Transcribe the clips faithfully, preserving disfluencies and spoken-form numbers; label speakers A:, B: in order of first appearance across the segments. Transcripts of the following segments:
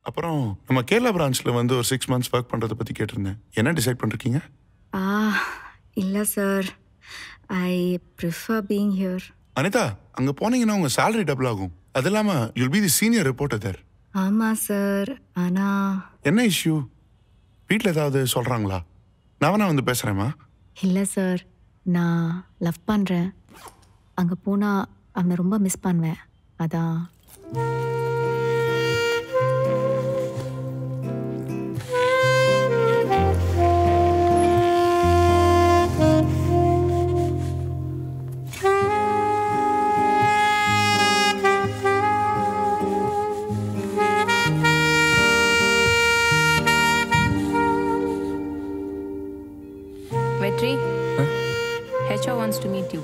A: அப்புறம் நம்ம கேரளா பிரான்ச்சில் வந்து ஒரு சிக்ஸ் மந்த்ஸ் ஒர்க் பண்ணுறதை பற்றி கேட்டிருந்தேன். என்ன டிசைட் பண்ணிருக்கீங்க?
B: ஆ இல்லை sir, I prefer being here.
A: Anitha, அங்கே போனீங்கன்னா உங்கள் சேலரி டபுள் ஆகும். அது இல்லாமல் you'll be the senior reporter there.
B: ஆமாம் சார், ஆனால்
A: என்ன இஷ்யூ? வீட்டில் ஏதாவது சொல்கிறாங்களா? நான் வேணா வந்து பேசுகிறேம்மா.
B: இல்லை சார், நான் லவ் பண்ணுறேன். அங்கே போனால் அவனை ரொம்ப மிஸ் பண்ணுவேன், அதான்.
C: Vetri, H R wants to meet you.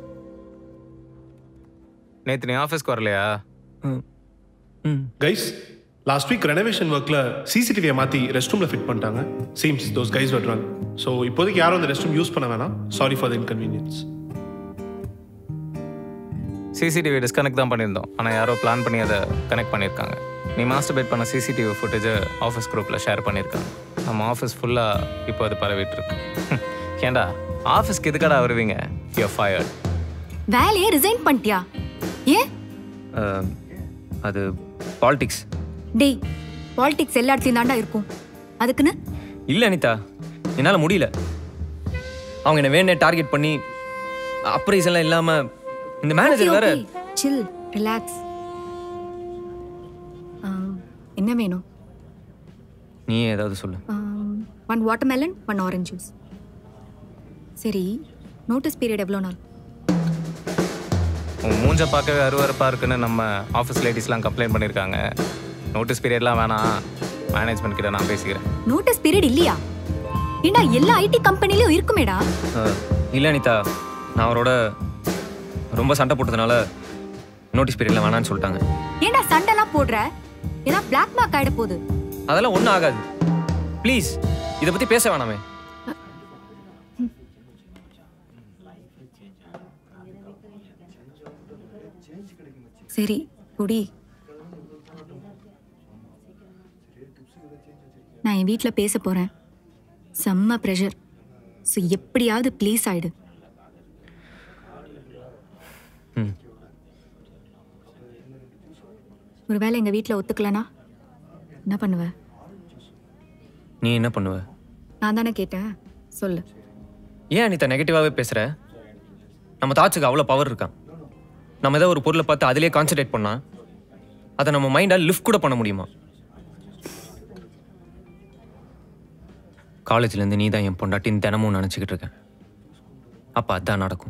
D: நேத்து நீ ஆஃபீஸ்க்கு வரலையா?
E: கைஸ், லாஸ்ட் வீக் ரெனோவேஷன் ஒர்க்கில் சிசிடிவியை மாற்றி ரெஸ்ட் ரூமில் ஃபிட் பண்ணிட்டாங்க. Seems those guys were drunk. So இப்போதைக்கு யாரும் அந்த ரெஸ்ட் ரூம் யூஸ் பண்ண வேணாம். Sorry for the inconvenience.
D: CCTV disconnect தான் பண்ணியிருந்தோம், ஆனால் யாரோ பிளான் பண்ணி அதை கனெக்ட் பண்ணியிருக்காங்க. நீ மாஸ்டர் பேட் பண்ண சிசிடிவி ஃபுட்டேஜை ஆஃபீஸ் குரூப்பில் ஷேர் பண்ணியிருக்காங்க. நம்ம ஆஃபீஸ் ஃபுல்லாக இப்போ அது பரவிட்டு இருக்கு. ஏண்டா ஆஃபீஸ்க்கு எதுக்கடா வருவீங்க? You are fired.
B: வேலையே ரிசைன் பண்ணிட்டியா? ஏன்?
F: அது பாலிடிக்ஸ்.
B: டேய், பாலிடிக்ஸ் எல்லா இடத்துலையும் தாண்டா இருக்கும், அதுக்குன்னு.
F: இல்லை அனிதா, என்னால் முடியல. அவங்க என்ன வேணே டார்கெட் பண்ணி அப்ரைஸ் எல்லாம் இல்லாமல் இந்த மேனேஜர் வேற.
B: Chill, relax. என்ன வேணும்?
F: நீ ஏதாவது சொல்லு.
B: One watermelon, one orange juice. சரி, நோட்டீஸ் பீரியட் எவ்வளோ நாள்?
D: உன் மூஞ்ச பார்க்கவே அருவருப்பாக இருக்குன்னு நம்ம ஆஃபீஸ் லேடிஸ்லாம் கம்ப்ளைண்ட் பண்ணியிருக்காங்க. நோட்டீஸ் பீரியட்லாம் வேணாம், மேனேஜ்மெண்ட் கிட்ட நான் பேசிக்கிறேன்.
B: நோட்டீஸ் பீரியட் இல்லையா? ஏண்டா எல்லா ஐடி கம்பெனிலையும் இருக்குமேடா.
F: இல்லை அனிதா, நான் அவரோட ரொம்ப சண்டை போட்டதுனால நோட்டீஸ் பீரியட்ல வேணான்னு சொல்லிட்டாங்க.
B: ஏண்டா சண்டைலாம் போடுற? ஏன்னா பிளாக் மார்க் ஆகிட போகுது.
F: அதெல்லாம் ஒன்றும் ஆகாது. ப்ளீஸ் இதை பற்றி பேச வேணாமே.
B: சரி குடி. நான் என் வீட்டில் பேச போகிறேன். செம்ம ப்ரெஷர். ஸோ எப்படியாவது ப்ளீஸ் ஆயிடு. ஒரு வேளை எங்கள் வீட்டில் ஒத்துக்கலனா என்ன பண்ணுவ?
F: நீ என்ன பண்ணுவ?
B: நான் தானே கேட்டேன், சொல்லு.
F: ஏன் அனிதா நெகட்டிவாகவே பேசுகிற? நம்ம தாட்சுக்கு அவ்வளோ பவர் இருக்கான். நம்ம ஏதாவது ஒரு பொருளை பார்த்து அதிலே கான்சன்ட்ரேட் பண்ணா அதை நம்ம மைண்டால் லிஃப்ட் கூட பண்ண முடியுமா? காலேஜ்லேருந்து நீ தான் என் பொண்டாட்டின்னு தினமும் நினச்சிக்கிட்டு இருக்கேன். அப்போ அதான் நடக்கும்.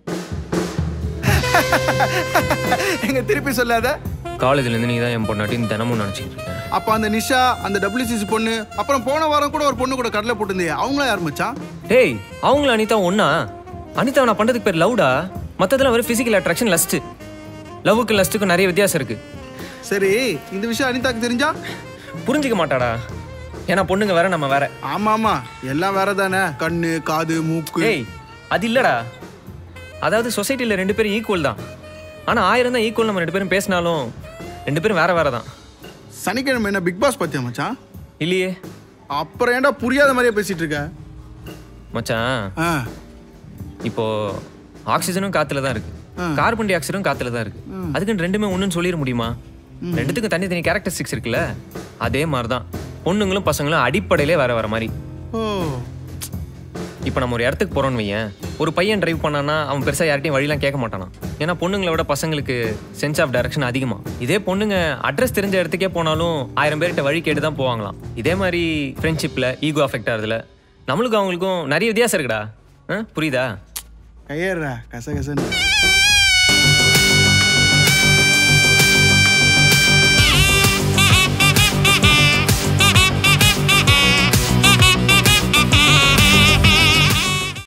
G: எங்க திருப்பி சொல்லாத.
F: காலேஜ்லேருந்து நீ தான் என் பொண்டாட்டின்னு தினமும் நினச்சிக்கிட்டு இருக்கேன்.
G: அப்போ அந்த நிஷா, அந்த டபிள்யூசிசி பொண்ணு, அப்புறம் போன வாரம் கூட ஒரு பொண்ணு கூட கடலை போட்டுருந்தே, அவங்களா யார் மச்சான்?
F: டேய், அவங்கள அனிதா ஒன்னா? அனிதா நான் பண்ணுறதுக்கு பேர் லவ்டா. மற்றதெல்லாம் ஒரு ஃபிசிக்கல் அட்ராக்ஷன், லஸ்ட்டு. லவ்வுக்கு லஸ்ட்டுக்கும் நிறைய வித்தியாசம் இருக்கு.
G: சரி, இந்த விஷயம் அனிதாக்கு தெரிஞ்சா
F: புரிஞ்சிக்க மாட்டாடா. ஏன்னா பொண்ணுங்க வேற, நம்ம வேற.
G: ஆமா ஆமா, எல்லாம் வேற தானே. கண்ணு, காது, மூக்கு.
F: ஏய், அது இல்லடா. அதாவது சொசைட்டியில் ரெண்டு பேரும் ஈக்குவல் தான். ஆனால் ஆயிரம் தான் ஈக்குவல் நம்ம ரெண்டு பேரும் பேசினாலும் ரெண்டு பேரும் வேற வேற தான்.
G: சனிக்கிழமை என்ன பிக் பாஸ் பார்த்தியா மச்சான்?
F: இல்லையே.
G: அப்புறம் ஏன்டா புரியாத மாதிரியே பேசிட்டு இருக்க?
F: மச்சான், இப்போ ஆக்சிஜனும் காத்துல தான் இருக்கு, கார்பன் டை ஆக்சைடும் காத்துல தான் இருக்கு. அதுக்குன்னு ரெண்டுமே ஒன்றுன்னு சொல்லிட முடியுமா? ரெண்டுத்துக்கும் தனி தனி கேரக்டரிஸ்டிக்ஸ் இருக்குல்ல. அதே மாதிரி தான் பொண்ணுங்களும் பசங்களும் அடிப்படையிலே வேற வேற மாதிரி. இப்போ நம்ம ஒரு இடத்துக்கு போறோம்னு வையேன், ஒரு பையன் டிரைவ் பண்ணானா அவன் பெருசாக யார்ட்டையும் வழியெல்லாம் கேட்க மாட்டானா. ஏன்னா பொண்ணுங்களை விட பசங்களுக்கு சென்ஸ் ஆஃப் டைரக்ஷன் அதிகமா. இதே பொண்ணுங்க அட்ரஸ் தெரிஞ்ச இடத்துக்கே போனாலும் ஆயிரம் பேர்கிட்ட வழி கேட்டு தான் போவாங்களாம். இதே மாதிரி ஃப்ரெண்ட்ஷிப்பில் ஈகோ அஃபெக்ட் ஆகுதுல, நம்மளுக்கும் அவங்களுக்கும் நிறைய வித்தியாசம் இருக்குடா. புரியுதா?
G: கையேறா கச கசன்னு.